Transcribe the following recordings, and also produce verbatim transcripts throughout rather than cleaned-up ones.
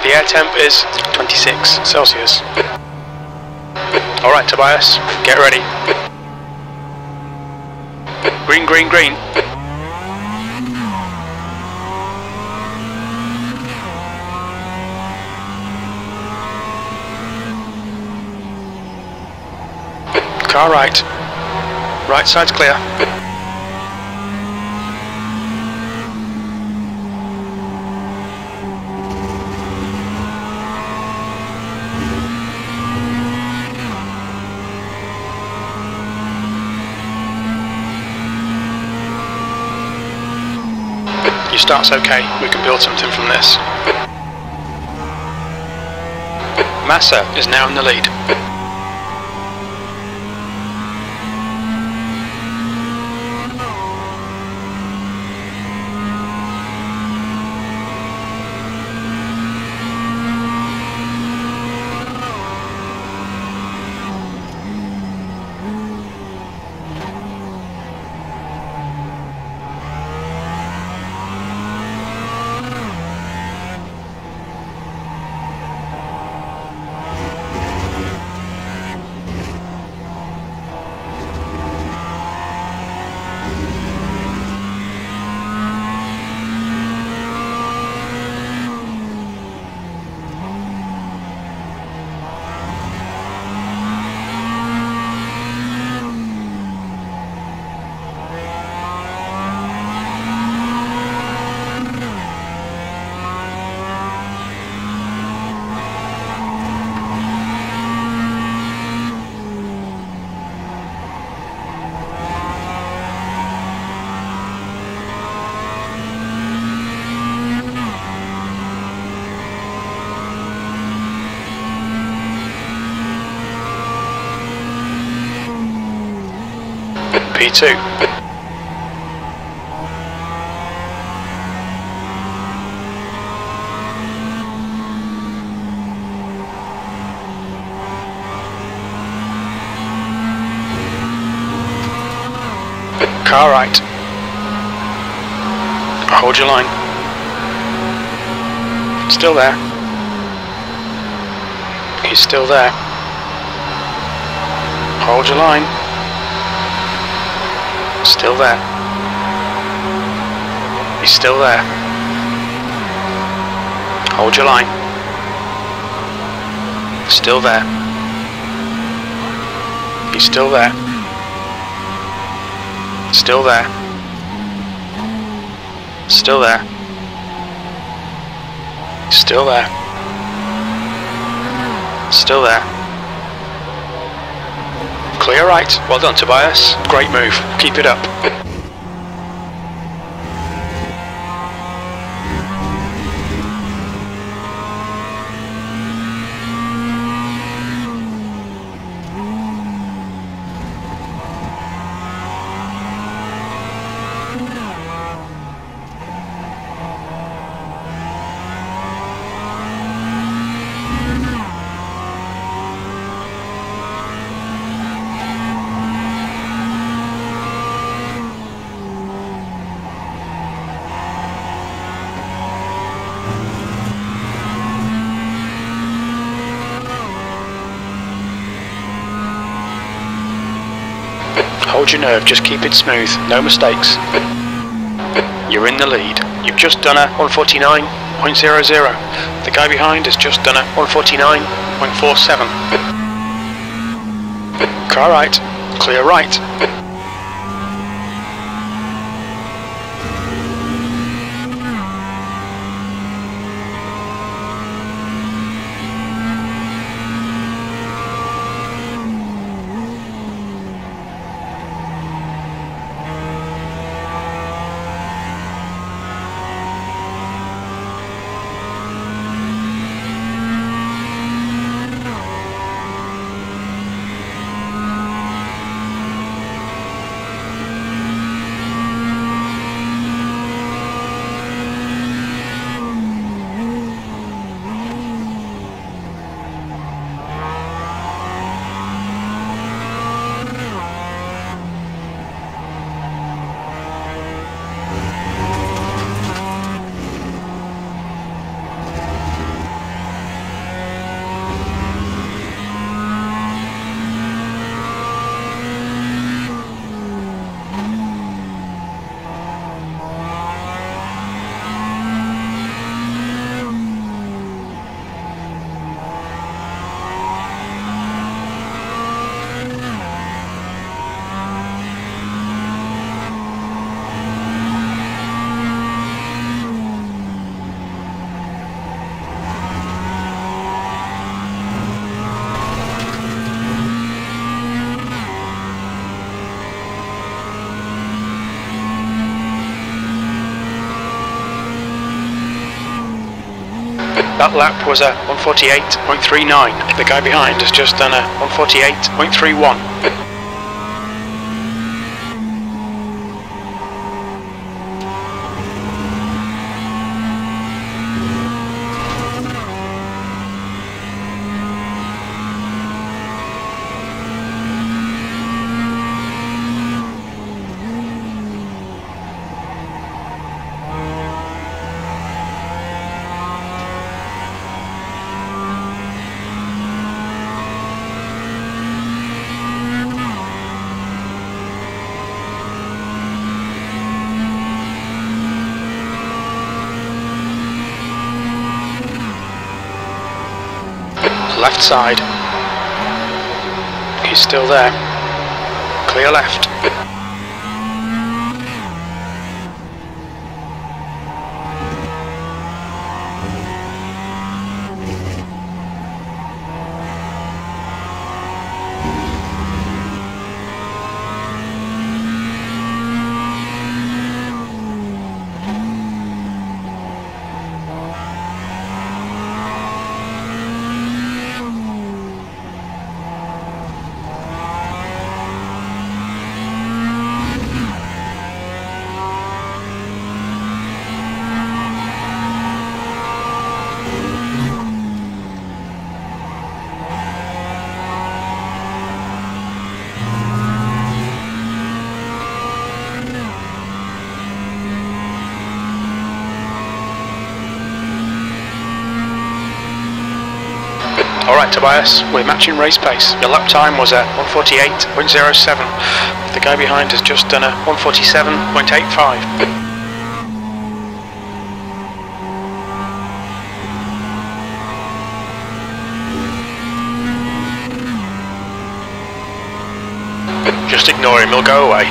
The air temp is twenty-six Celsius. Alright Tobias, get ready. Green, green, green. Car right. Right side's clear. Your start's okay, we can build something from this. Massa is now in the lead. P two. Car right. Hold your line. Still there. He's still there. Hold your line. Still there. He's still there. Hold your line. Still there. He's still there. Still there. Still there. Still there. Still there. Clear right. Well done Tobias. Great move. Keep it up. Hold your nerve, just keep it smooth, no mistakes. You're in the lead. You've just done a one forty-nine point zero zero. The guy behind has just done a one forty-nine point four seven. Car right, clear right. That lap was a one forty-eight point three nine. The guy behind has just done a one forty-eight point three one. Left side. He's still there. Clear left. Alright Tobias, we're matching race pace. Your lap time was a one forty-eight point zero seven. The guy behind has just done a one forty-seven point eight five. Just ignore him, he'll go away.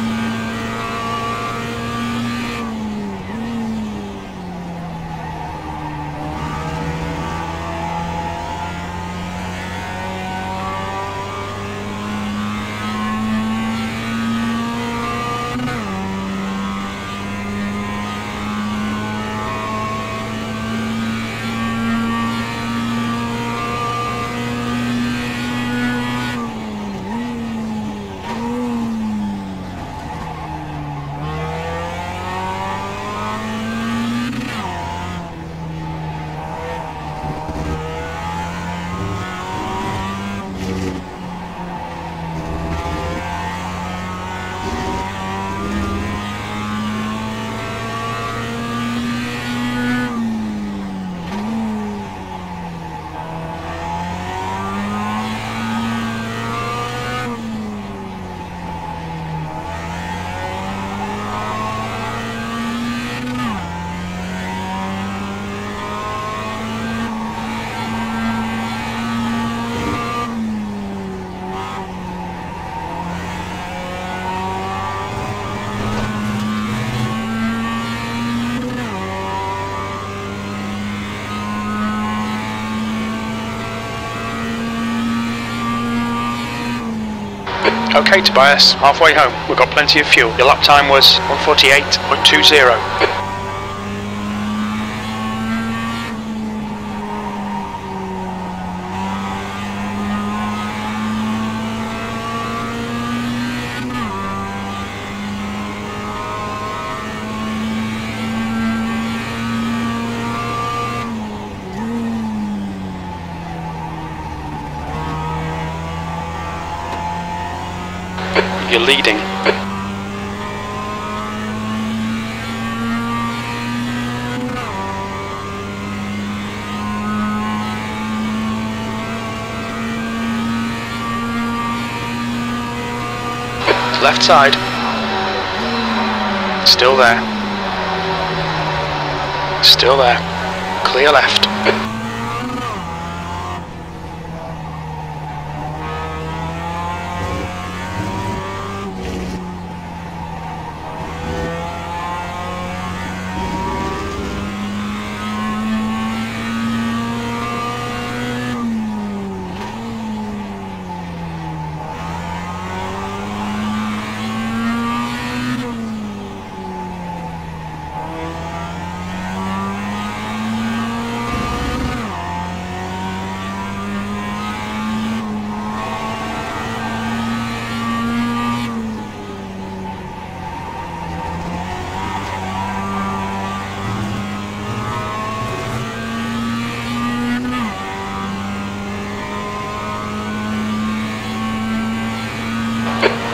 Okay Tobias, halfway home. We've got plenty of fuel. Your lap time was one forty-eight point two zero. You're leading. Left side. Still there. Still there. Clear left.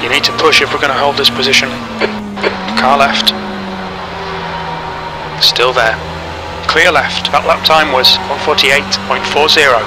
You need to push if we're going to hold this position. Car left. Still there. Clear left. That lap time was one forty-eight point four zero.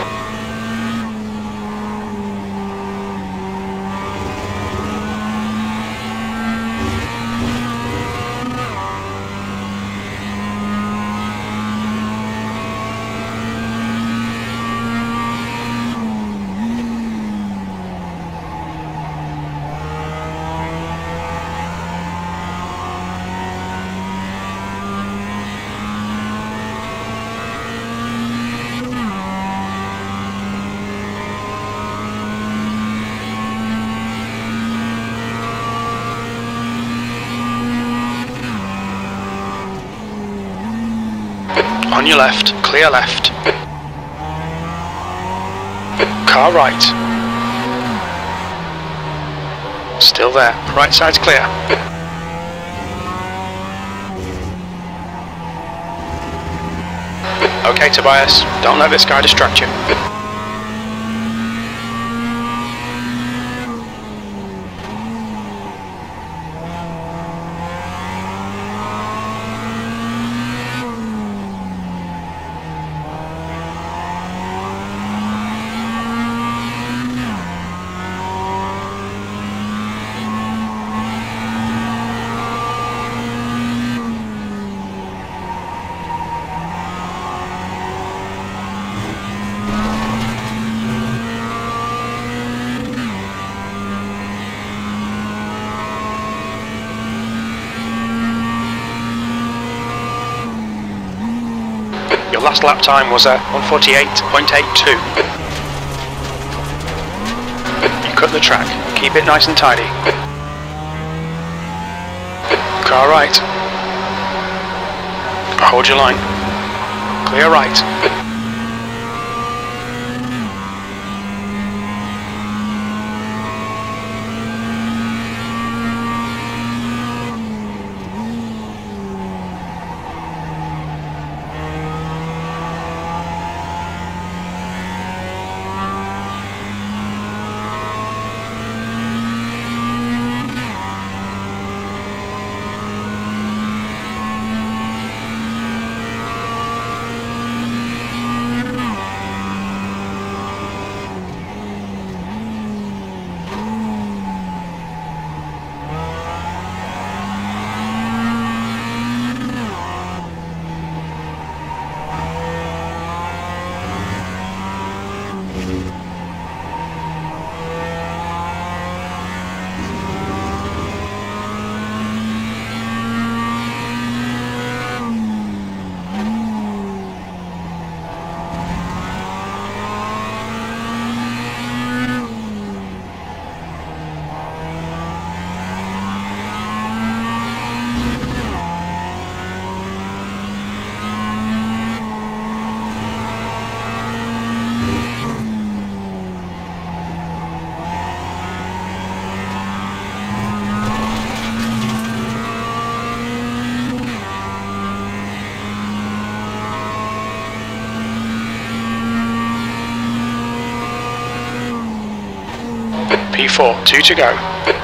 On your left, clear left. Car right. Still there, right side's clear. Okay Tobias, don't let this guy distract you. Your last lap time was a one forty-eight point eight two. You cut the track, keep it nice and tidy. Car right. Hold your line. Clear right. P four, two to go.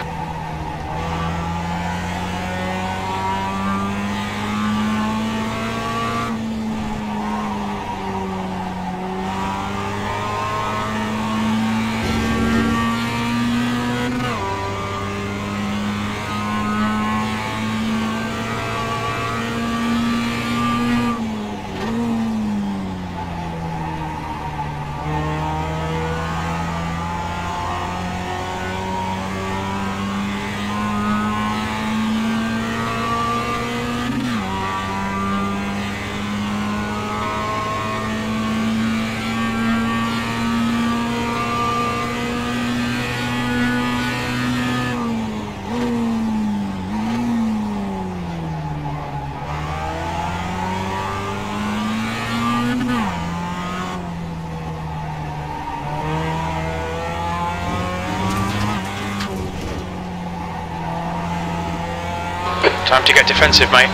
Time to get defensive, mate.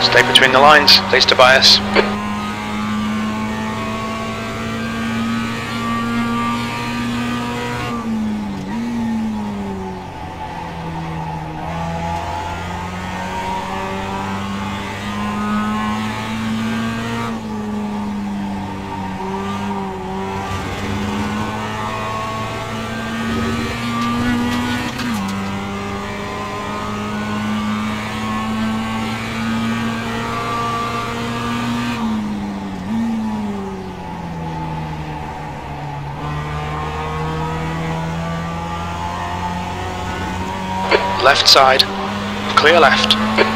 Stay between the lines, please, Tobias. Left side, clear left.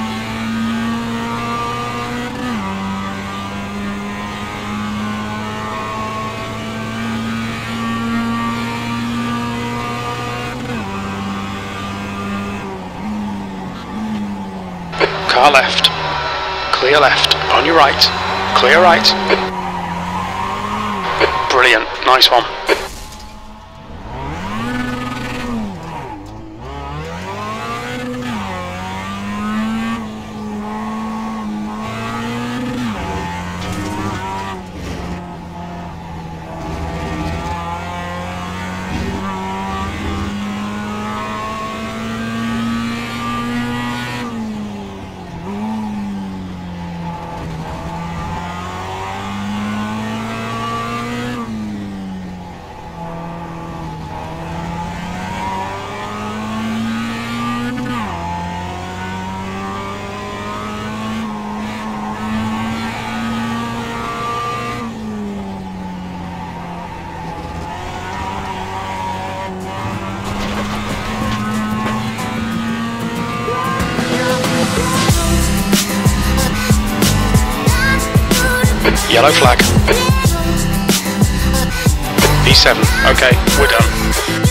Car left, clear left, on your right, clear right. Brilliant, nice one. Yellow flag. P seven, okay, we're done.